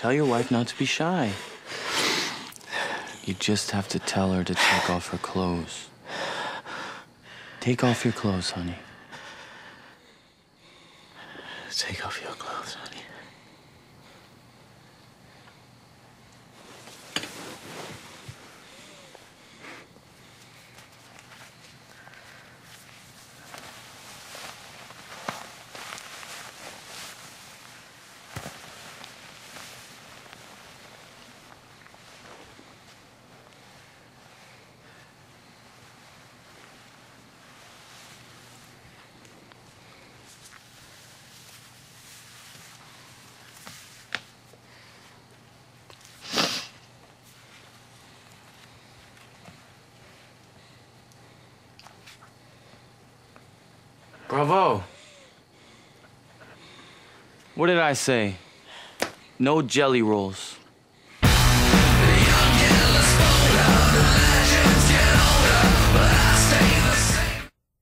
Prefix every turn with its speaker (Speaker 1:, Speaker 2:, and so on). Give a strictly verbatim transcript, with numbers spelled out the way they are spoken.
Speaker 1: Tell your wife not to be shy. You just have to tell her to take off her clothes. Take off your clothes, honey.
Speaker 2: Take off your clothes, honey.
Speaker 1: Bravo. What did I say? No jelly rolls.